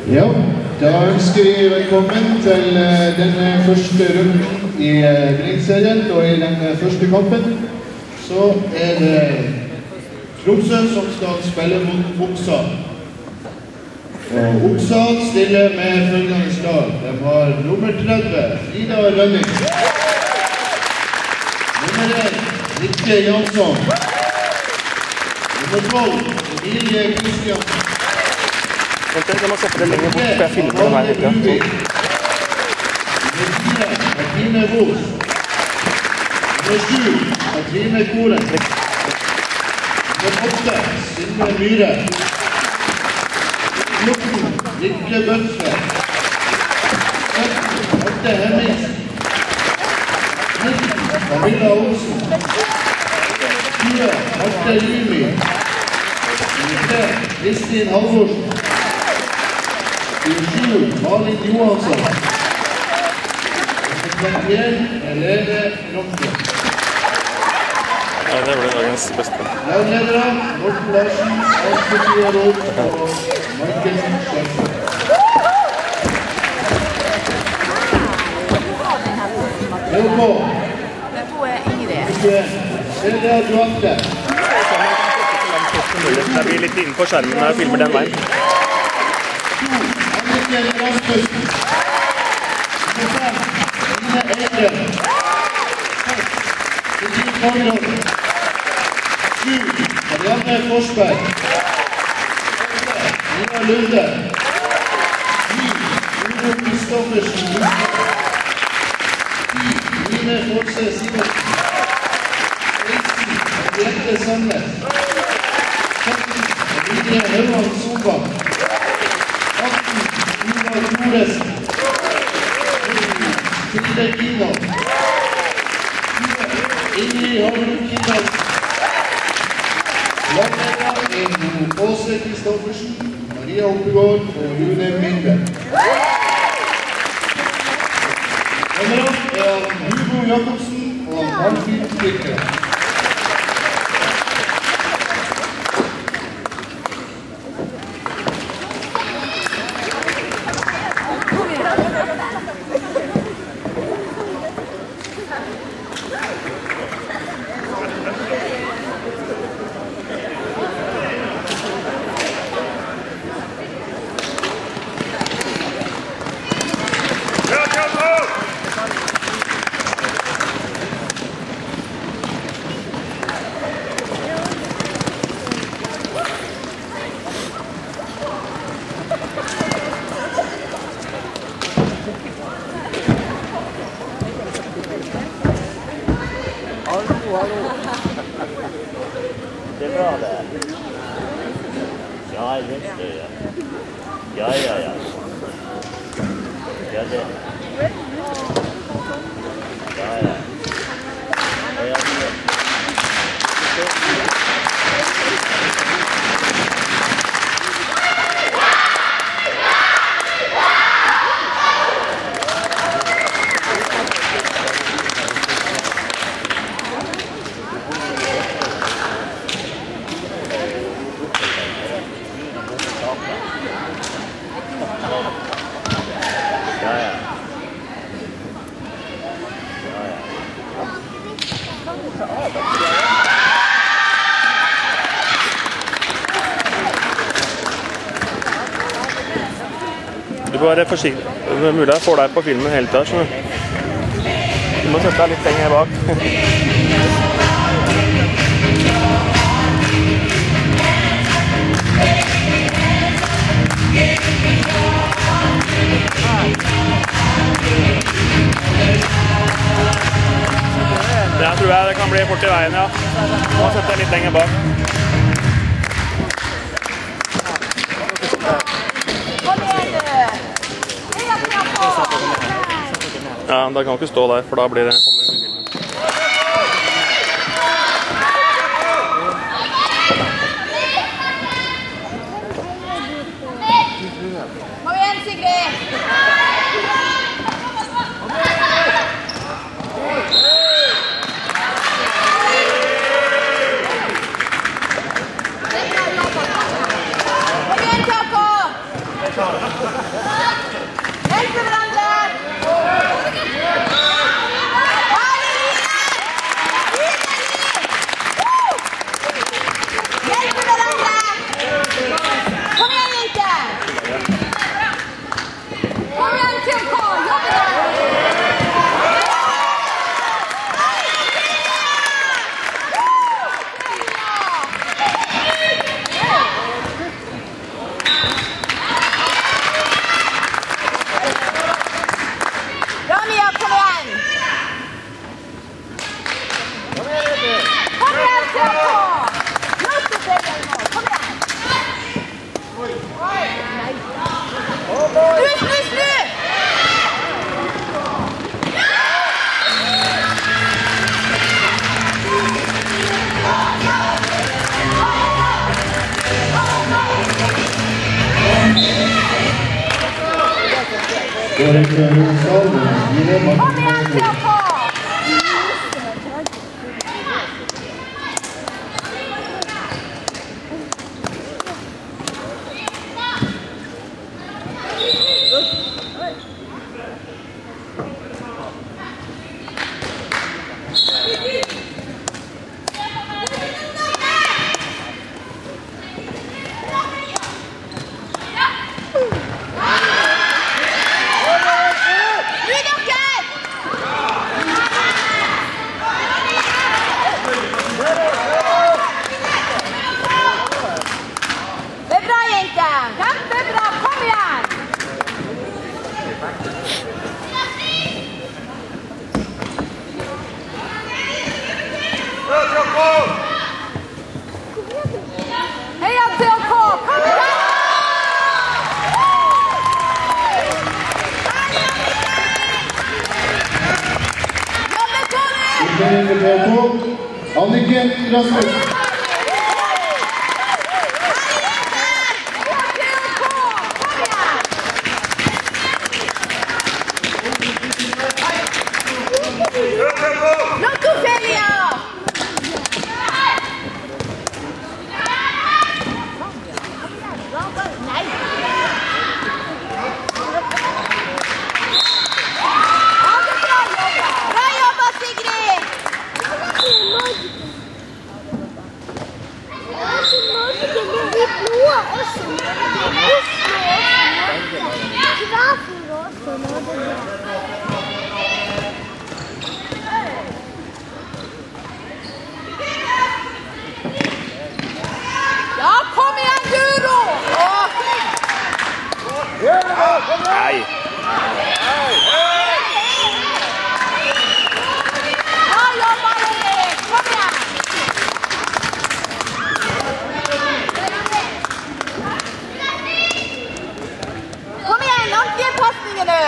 Ja, da ønsker vi velkommen til den første runden i Blindserien, og i den første kampen så det Tromsø som skal spille mot Oppsal. Og Oppsal stiller med følgende lag. De har nummer 30, Frida Rønning. Nummer 1, Rikke Jansson. Nummer 12, Emilie Kristiansen. Jeg må sette det lenger bort, for jeg filmer den her litt. Nummer 4, Martine Vos. Nummer 7, Katrine Koren. Nummer 8, Silve Myhre. 14, Rikke Bøtfe. 17, Marte Hemmingsen. 19, Camilla Olsen. 20, Marte Limi. 23, Kristin Halvorsen. 27, Malin Johansson. 31, Helene Ronke. Ja, det ble dagens beste. Lagledere, Morten Larsen, Aspertia Råd og Michael Schäfer. Hør på. Celia Duarte. Det blir litt innenfor skjermen når jeg filmer den veien. Anniken Rasmussen. Nummer 5, Ine Eidem. 6, Sigrid Konrad. 7, Marianne Forsberg. 8, Nina Lunde. 9, Udo Kristoffersen. 10, Line Forse Simonsen. 16, Henriette Sandnes. 17, Emilie Høyvand Solvang. 18, Ina Thoresen. 19, Hilde Kino. 20, Ingrid Havlund Kindahl. Lagledere Åse Kristoffersen, Maria Oppegård og June Minde. Dommere Hugo Jakobsen og Martin Krikke. Det är bra det. Ja, just det. Ja. Ja, det. Ja. Du får være forsiktig. Det er mulig jeg får deg på filmen hele tiden, skjønner du. Du må sette deg litt lenger bak. Jeg tror det kan bli bort i veien, ja. Du må sette deg litt lenger bak. Ja, da kan du ikke stå der, for da blir det kommer det filmen. Kom igjen, Sigrid! Kom igjen, Taco! Går ikke Romsdal, men Kom igjen, TK! Heia TK! Kom igjen! Jobbe, Tony! Anniken Rasmus. Nei. Kom igjen, langt passningen nå!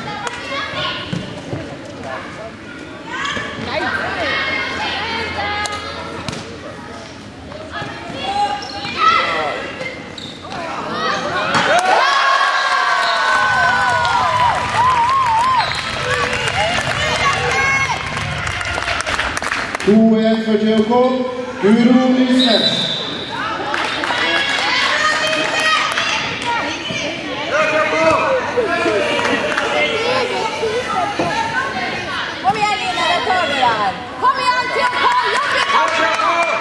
For TK, Guro Lysnes. Kom igjen, Line, det tar vi der. Kom igjen, TK, jobbe i kampen!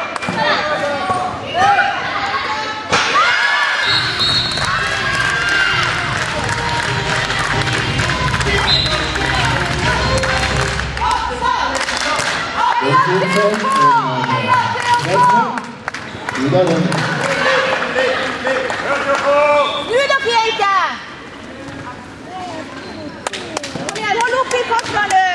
Snu dere ikke! Kom igjen, hold opp i kastet nå!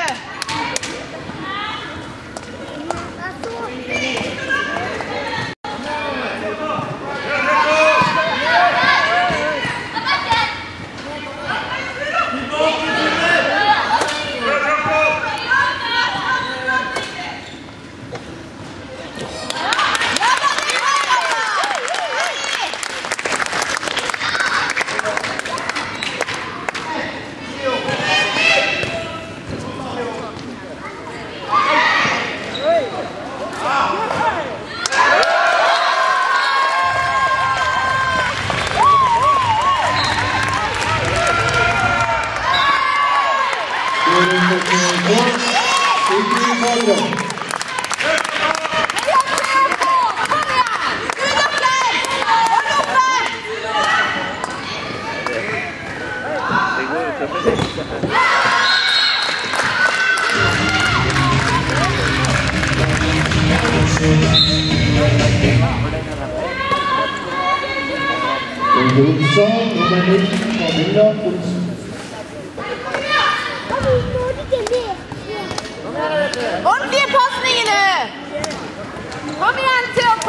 Ordentlige passninger nå! Kom igjen, TK!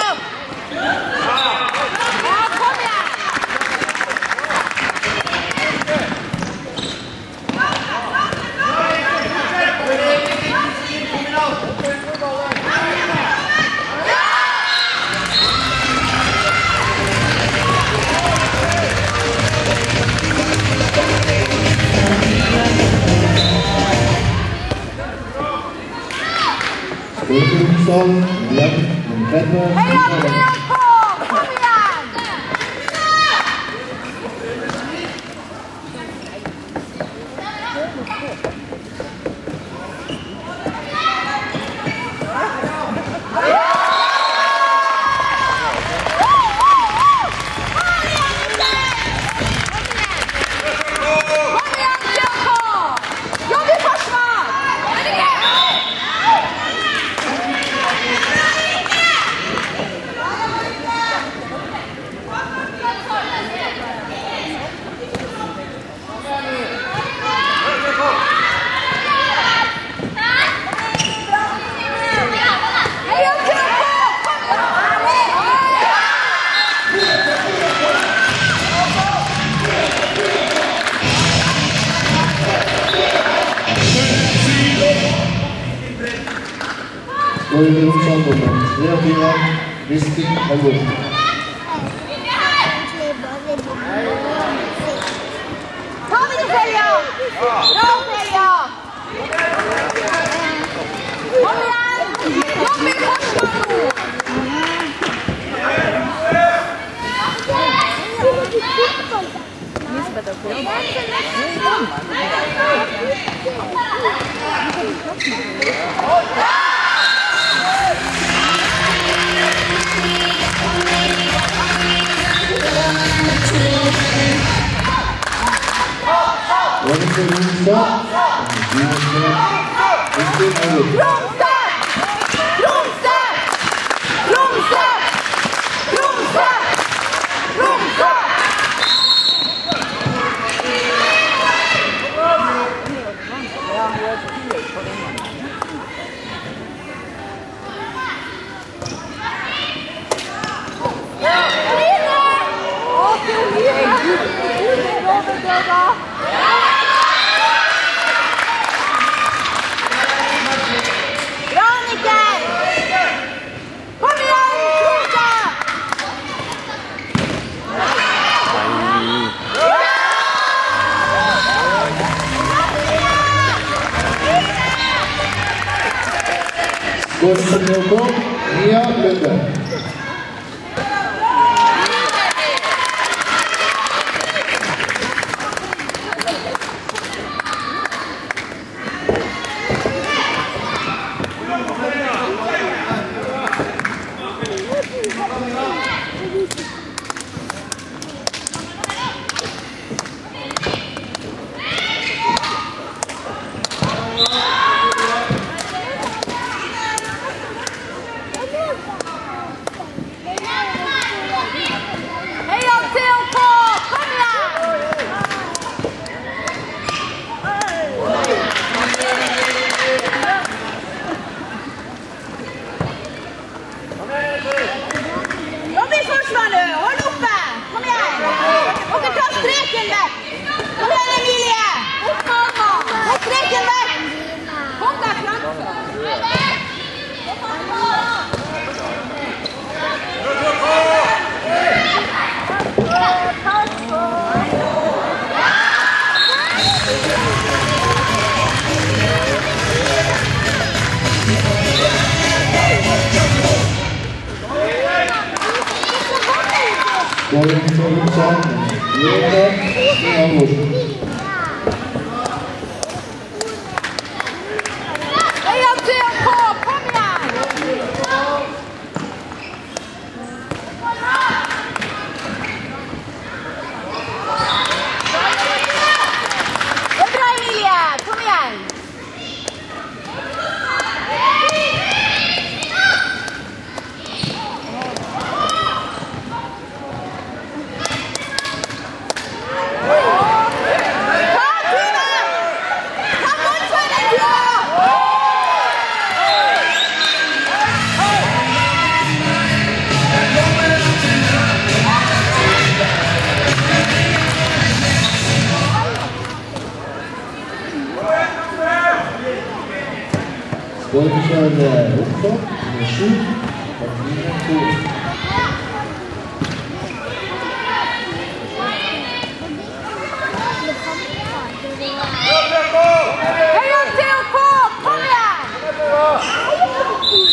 Kom igjen! Romsdal, igjen, nummer 30. Heia TK! Kom igjen! Går i Romsdal nummer 23, Kristin Halvorsen. Ta vi det, Selja! Bra, Selja! Kom igjen! Jobb i forsvar nå! Går til TK, Mia Lunde. Går til Romsdal, Kristin Halvorsen. Heia TK! Kom igjen! Det er bra, Emilie! Kom igjen! Går til Romsdal, nummer 7, Katrine Thor. Heia TK! Kom igjen!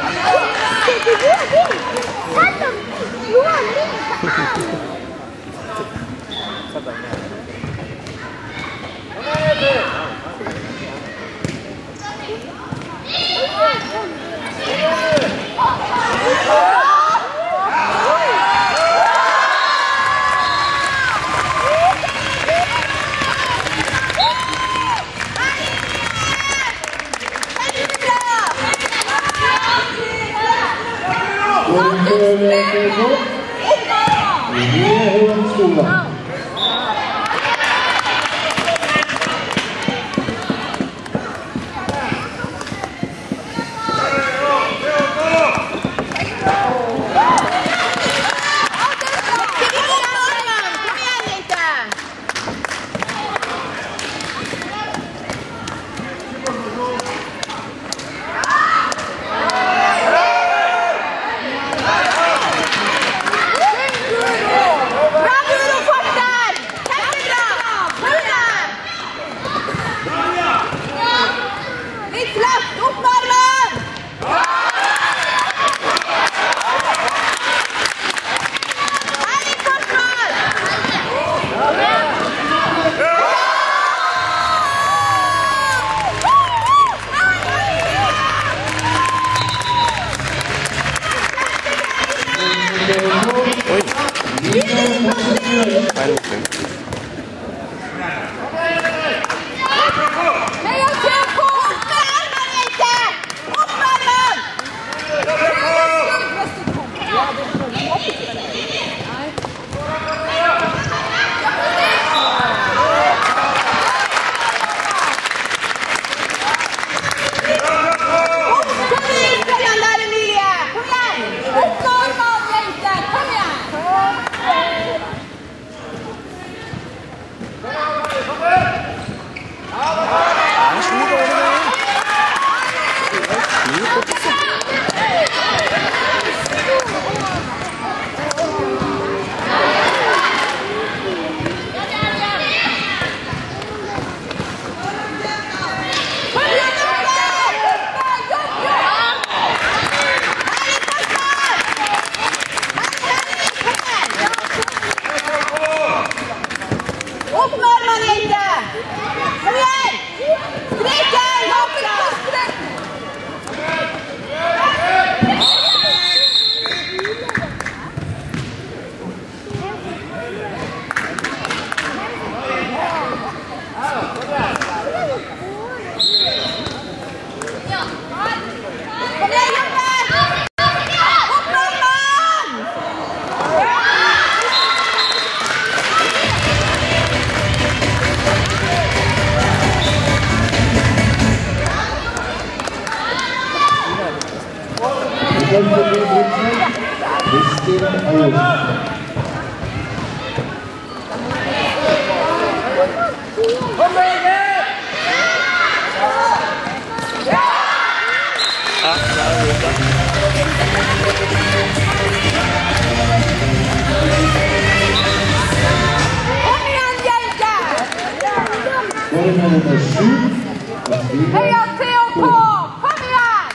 Heia TOK! Kom igjen!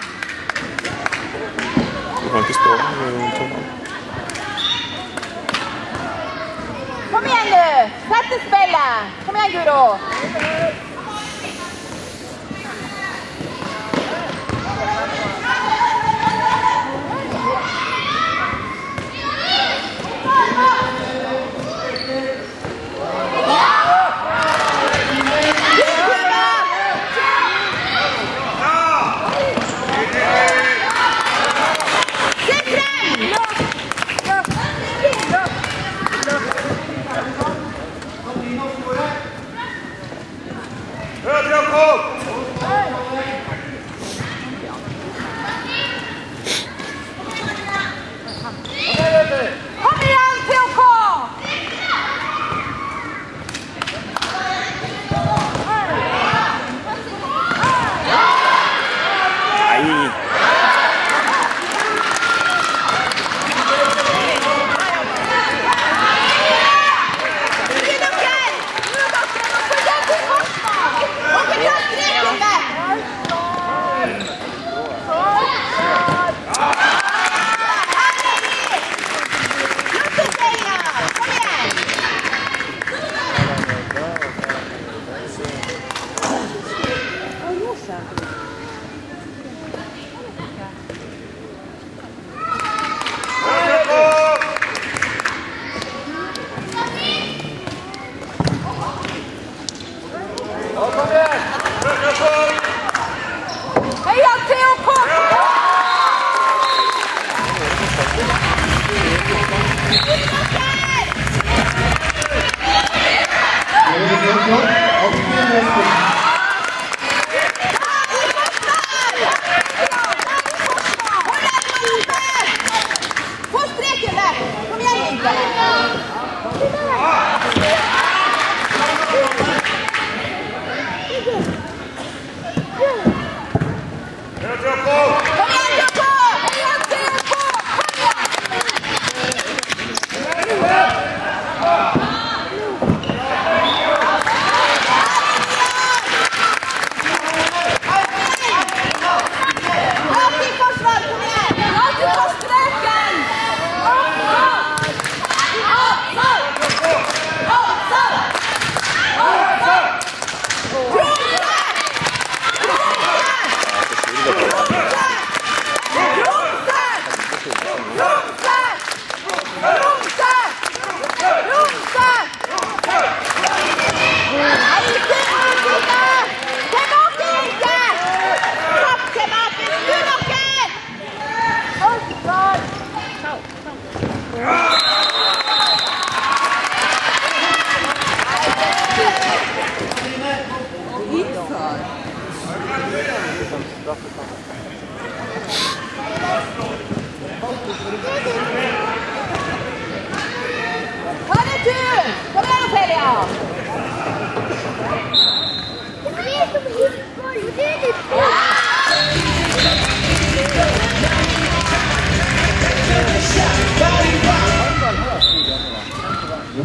Du kan ikke stå. Kom igjen nu! Sette spillet! Kom igjen, Guro!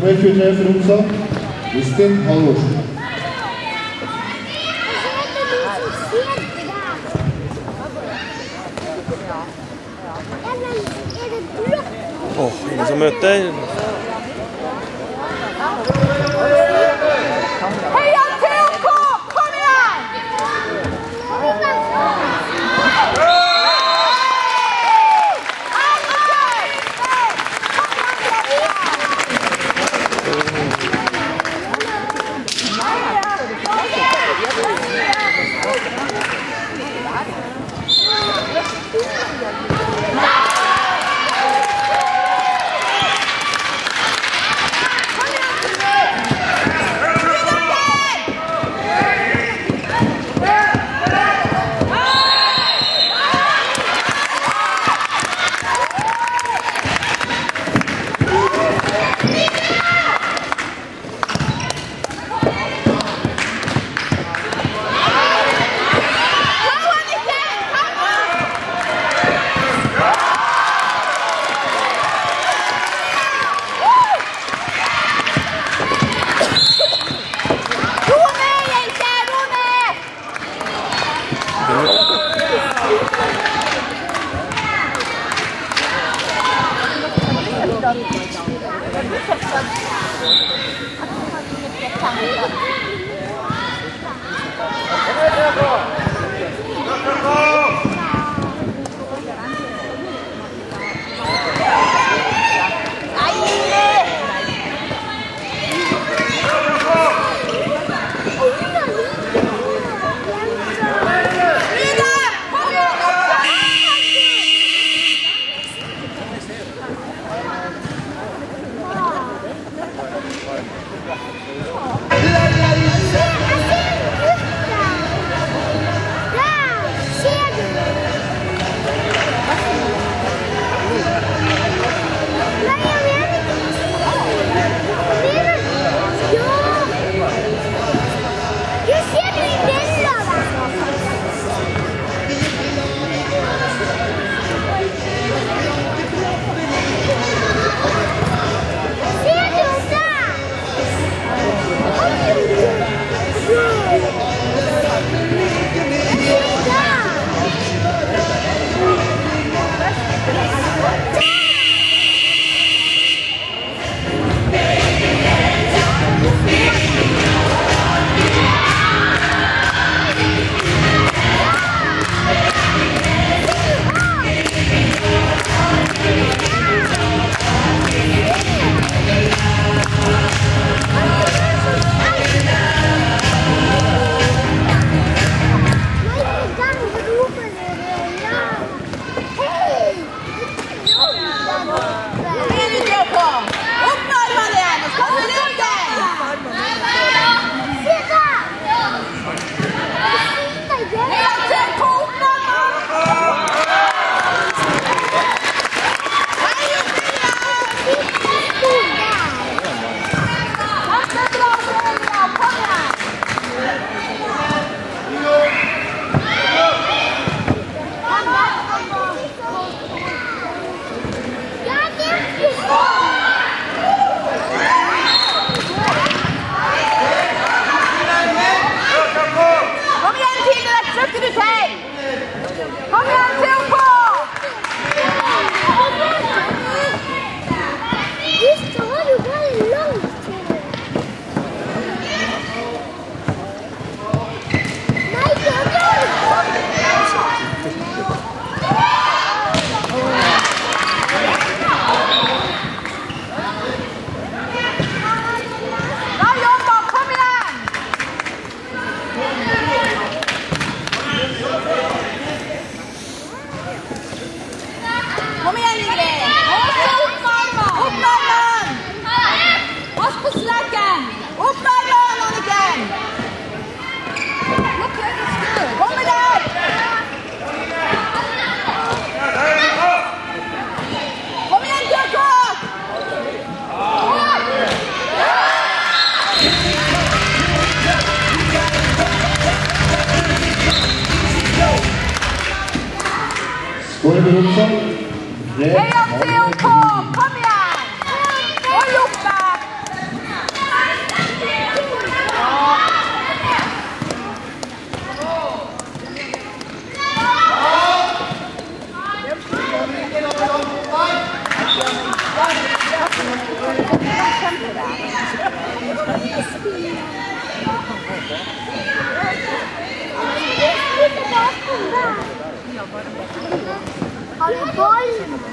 Nummer 23 for Romsa, Kristin Halvorsen. Ingen som møter. Heia TK! Kom igjen! Heia TK, kom igjen! Og lukk deg! Har du boll?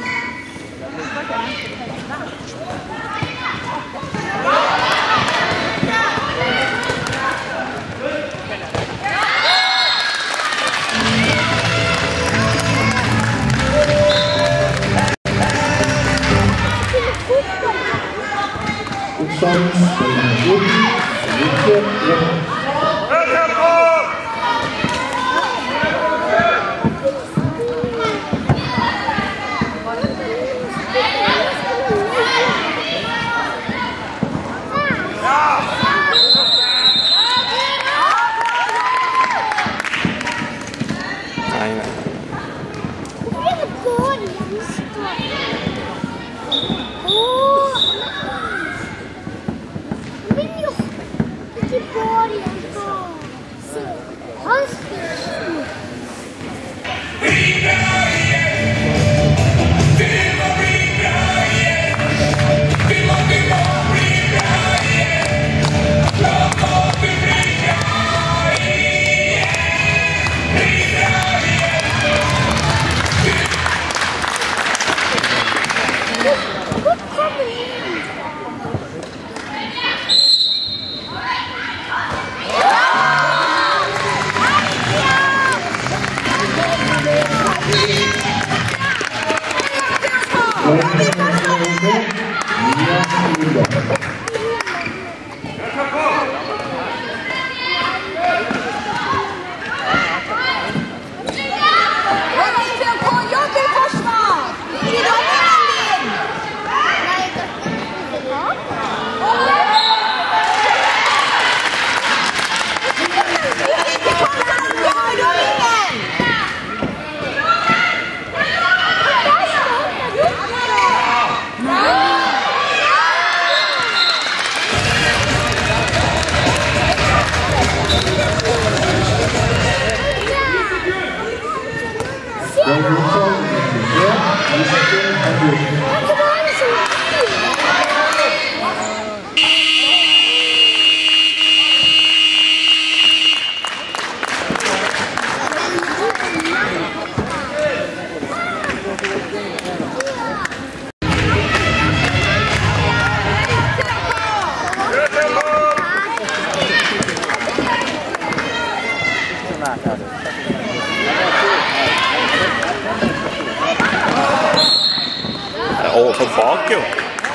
Overfor bak, jo.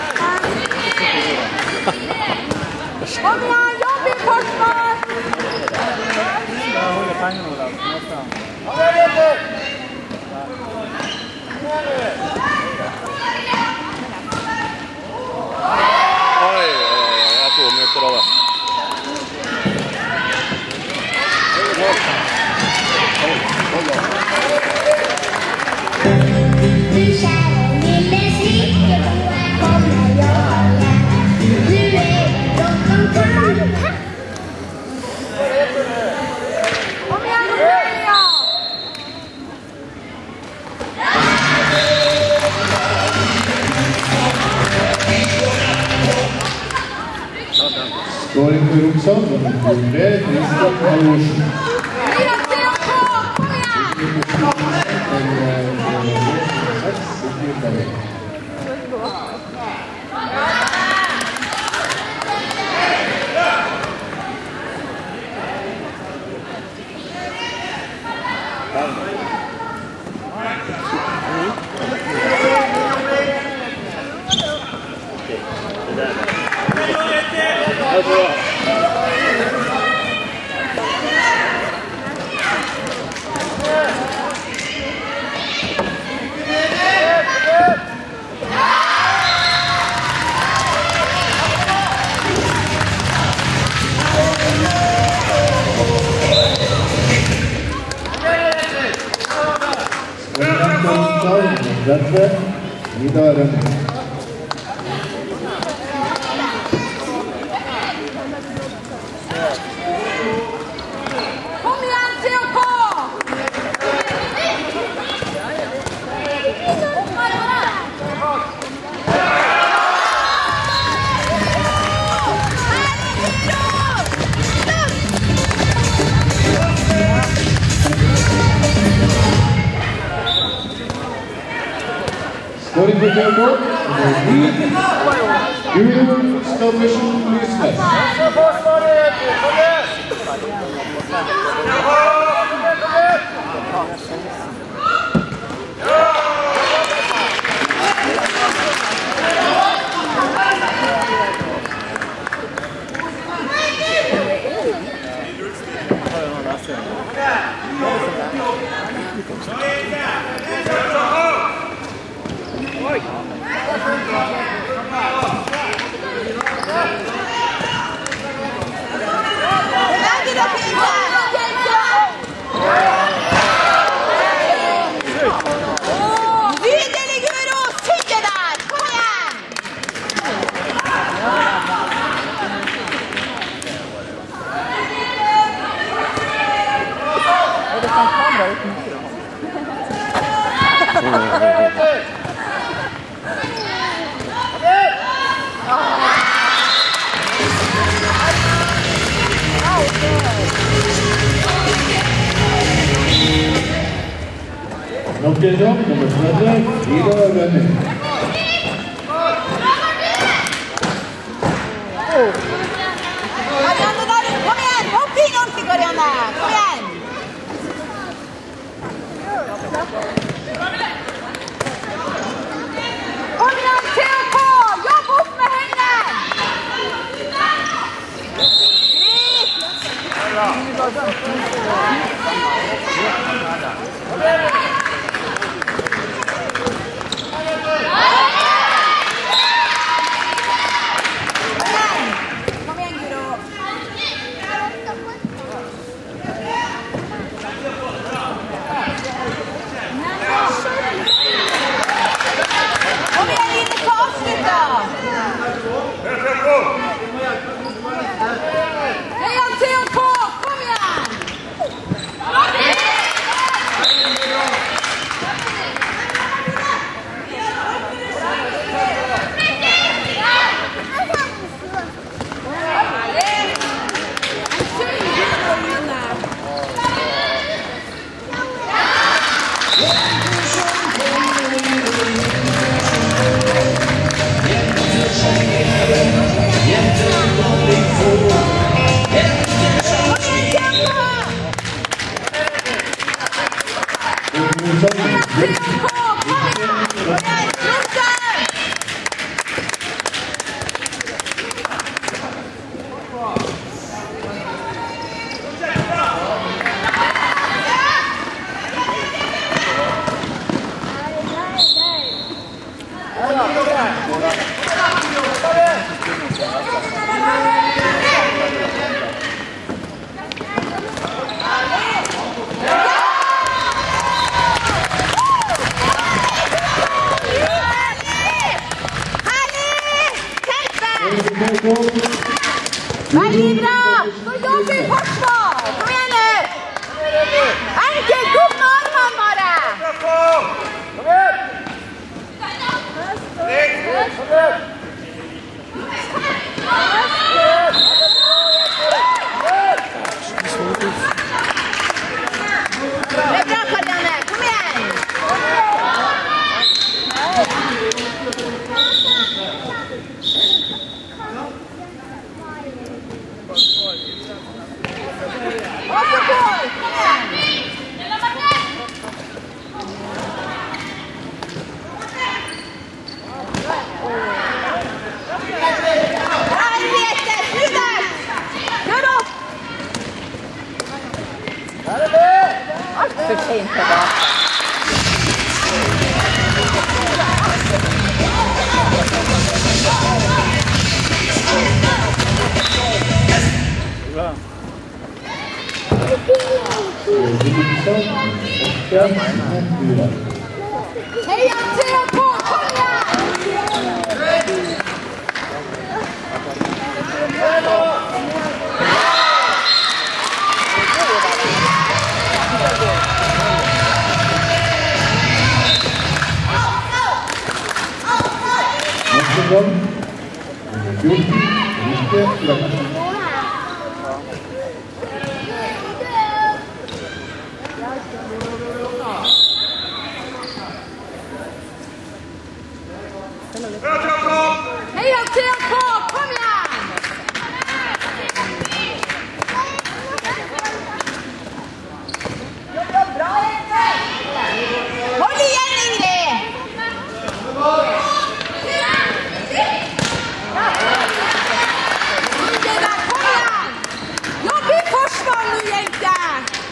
Kom igjen, jobb i forsvar! Oi, jeg er 2 minutter av det. Skåring for Romsdal, nummer 3, Kristian Halvorsen. Dette Idaren. Kom igjen, TK! Her Går inn på TK. Gudrun Stablersen Lysnes. Nok en gang, nummer 30, Ida Rønning. Marianne der, kom igjen! Hopp inn ordentlig, Marianne! Kom igjen! Kom igjen, TK! Jobb opp med hendene! Kom igjen, Guro. Kom igjen, Line, få avslutta! Heia TK, kom igjen! Veldig bra! Nå jobber vi forsvar! Kom igjen nå! Enkelt, opp med armene bare! Det er bra, Marianne! Kom igjen! For sent tilbake. Heia TK, kom Heia TK, kom igjen! Bra, hold igjen, Ingrid! Kom igjen! Jobb i forsvar nå, jenter!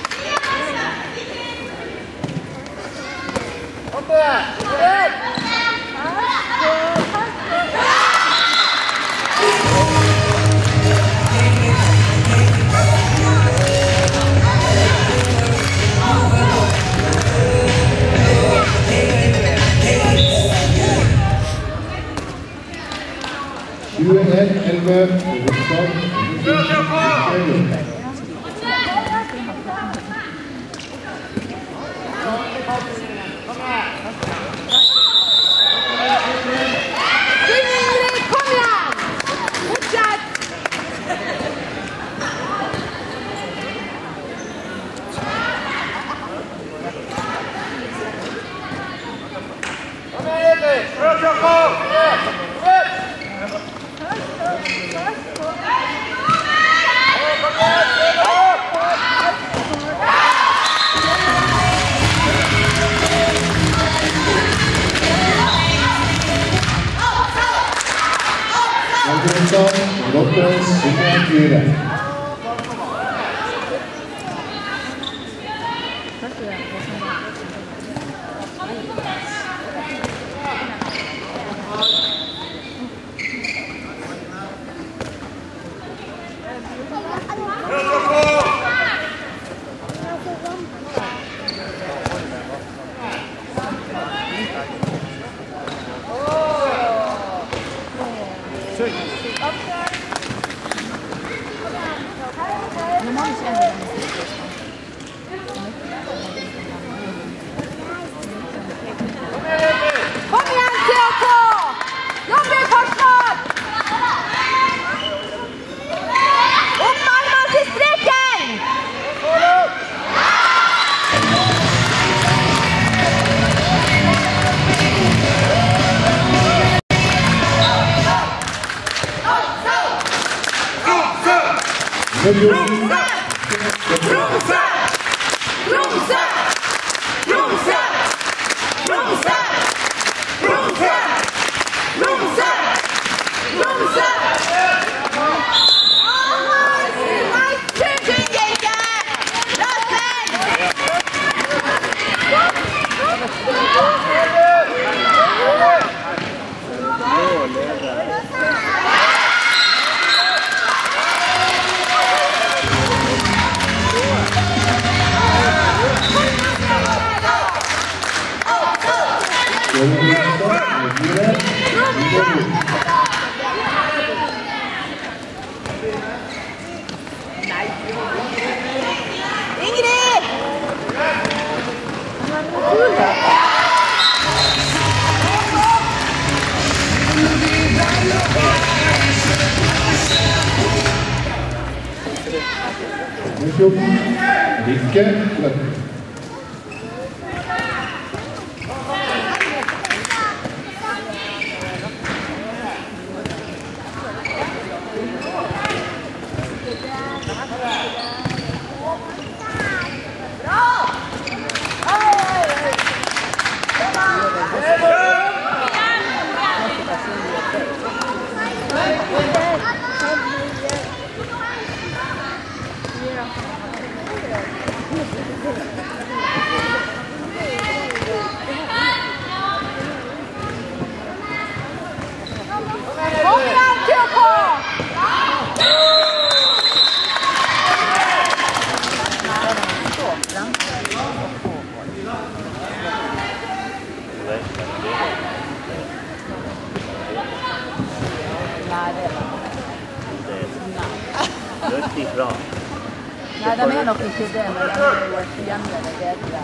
Nei, de er nok ikke det, men de er jo et hjemme med bedre.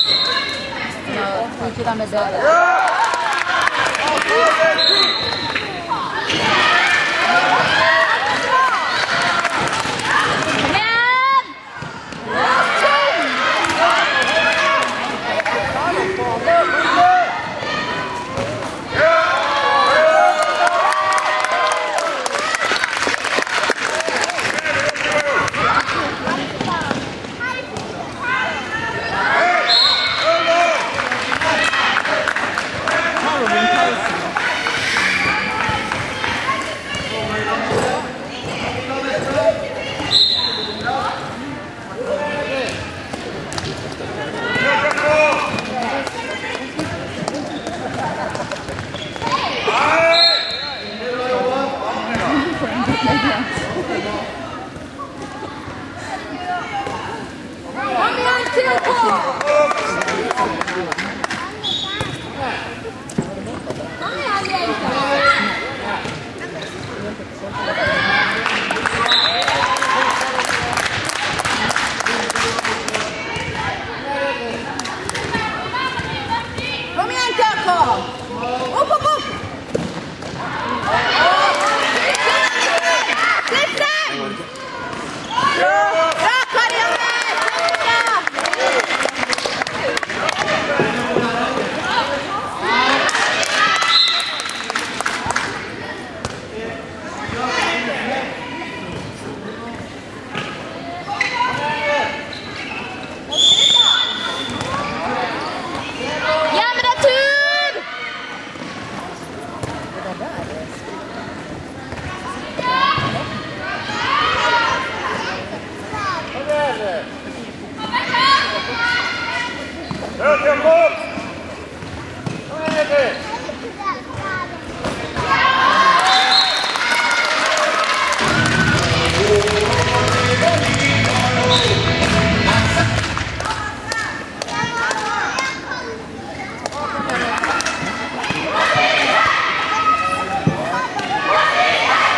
Jeg tror ikke de er bedre.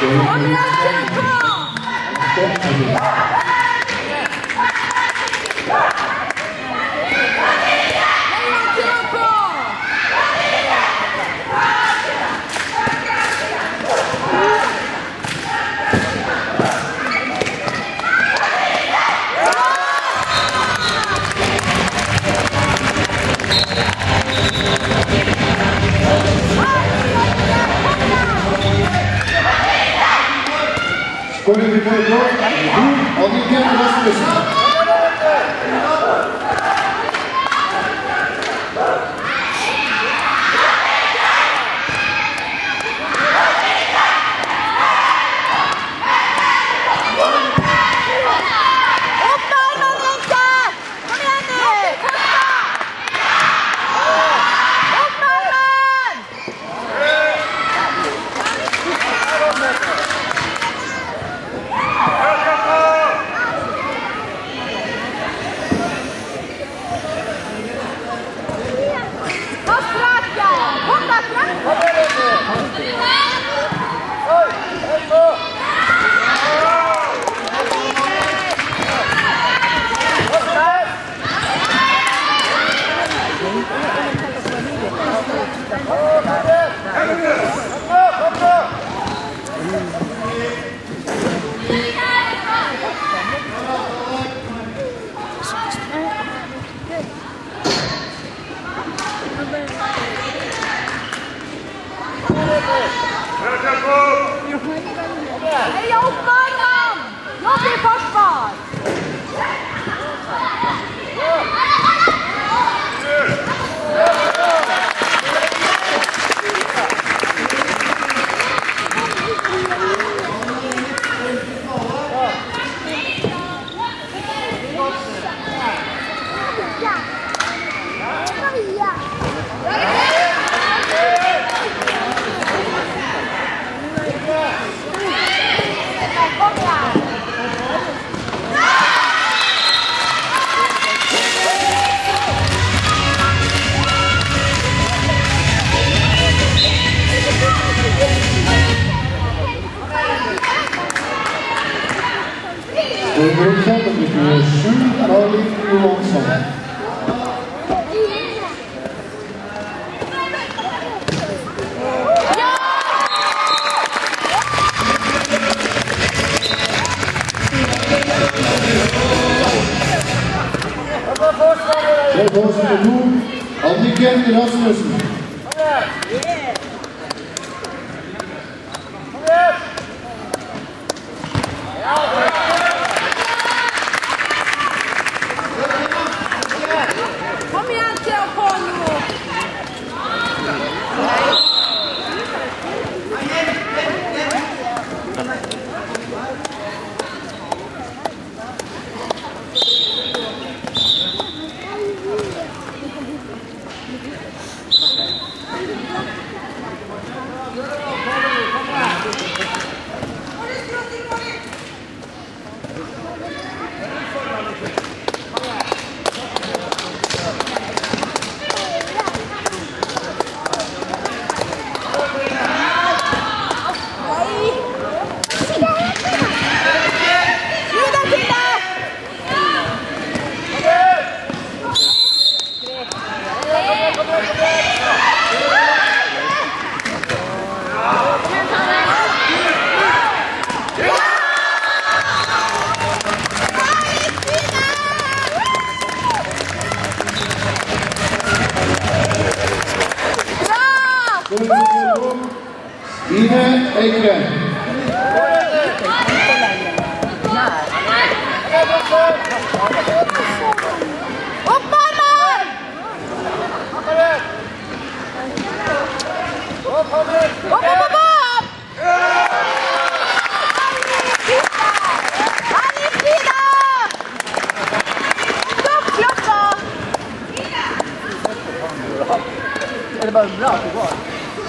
Skårer vi for blå, Anniken Rasmussen. Heia opp, Norman! Jobb i forsvar! Nummer 7, Karin Johansson. Nummer 2, Anniken Rasmussen. Kom igjen til å få nå! Ine Eikren. Opp, Marman! Opp, opp, opp, opp! Herlig, Frida! Stopp klokka! Er det bare bra at det går?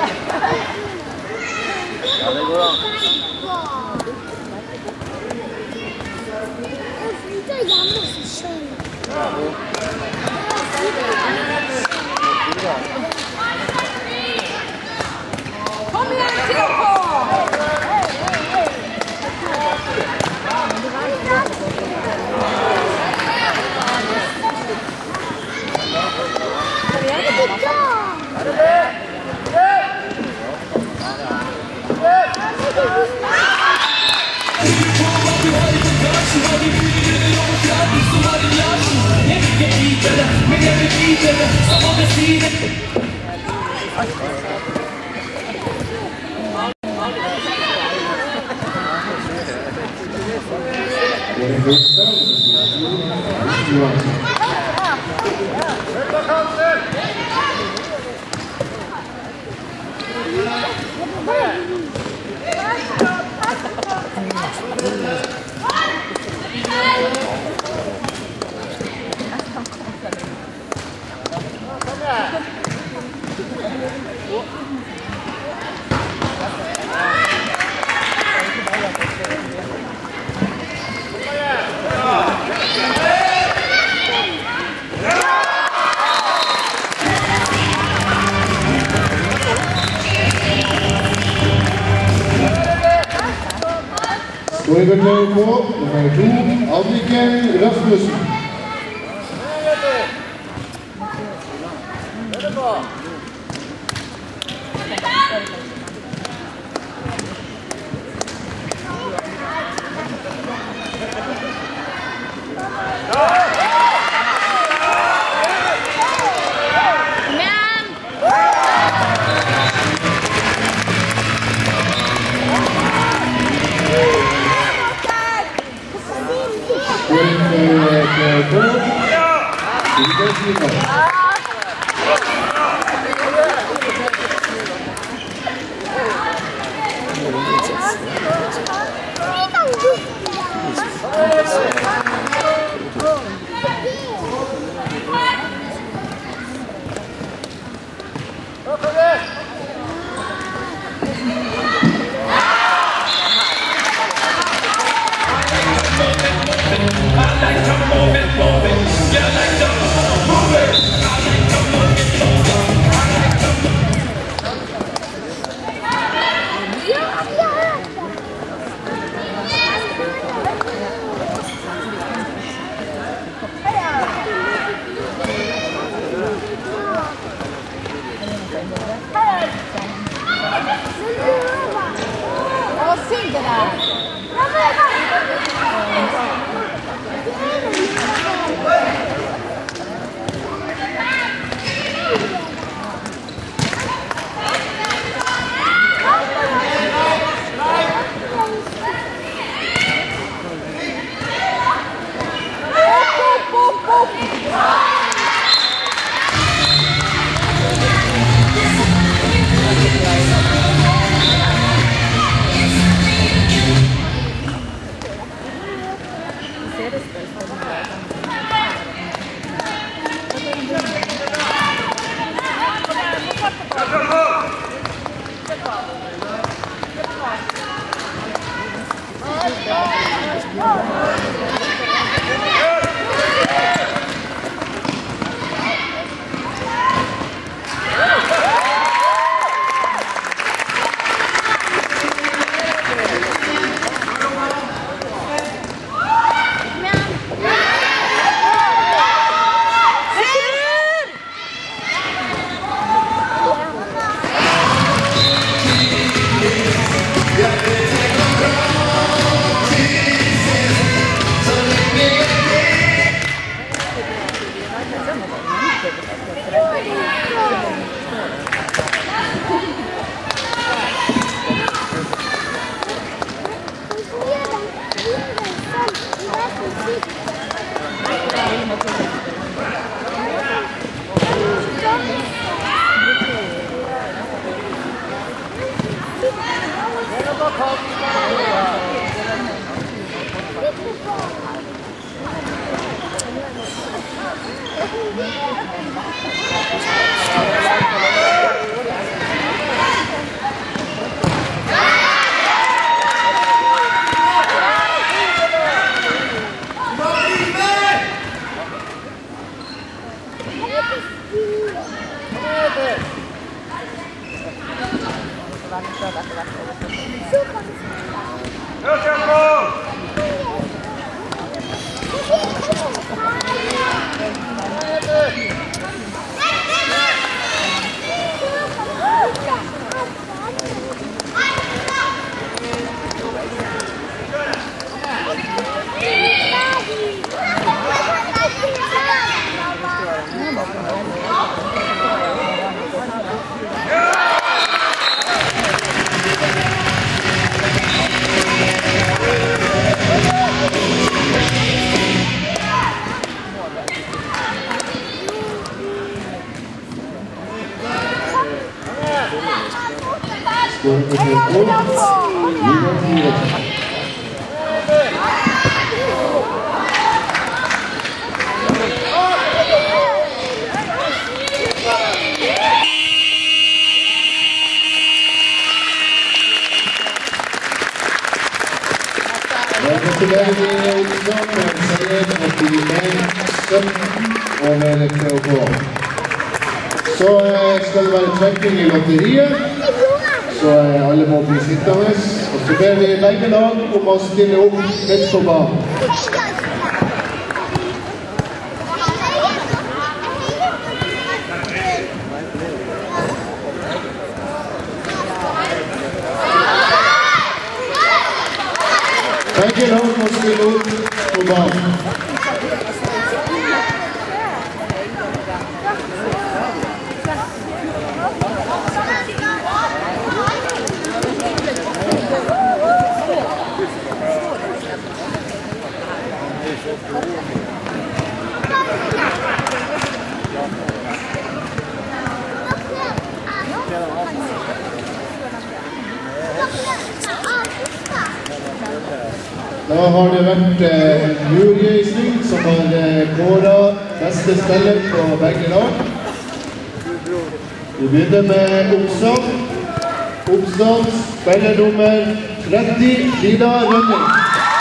Ja, det går an. Kom igjen til å få! Overtøy på nummer 2, Anniken Rasmussen. Så skal det være trekking i lotteriet, så alle må bli sittende. Og så ber vi begge lag om å stille opp litt på banen. Begge lag må stille opp på banen. Da har det vært en juryisning som har kåret beste spiller på begge lag. Vi begynner med Oppsal. Oppsal spiller nummer 30, Frida Rønning.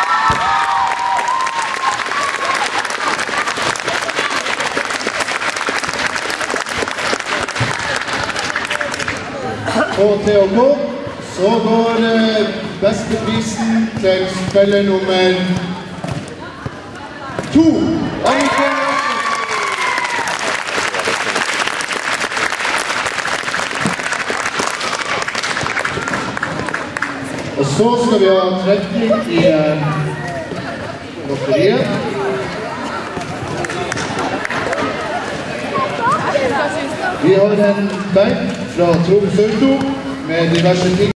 Og til å gå, så går beste prisen til spiller nummer 2. Og så skal vi ha trekning i lotteriet. Vi har en benk fra Tromsø med diverse ting.